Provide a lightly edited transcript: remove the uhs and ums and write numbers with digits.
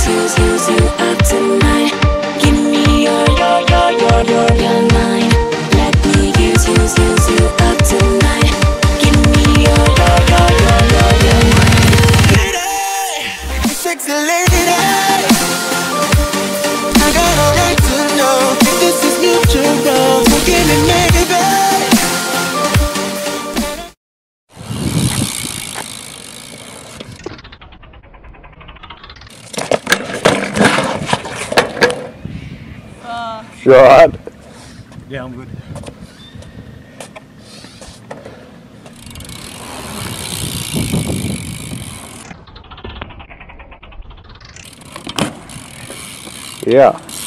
you up tonight. Give me your mind. Let me use you up tonight. Give me your mind. Lady, sexy lady, I got a right to know if this is mutual. So give me maybe. Shot. Yeah, I'm good. Yeah.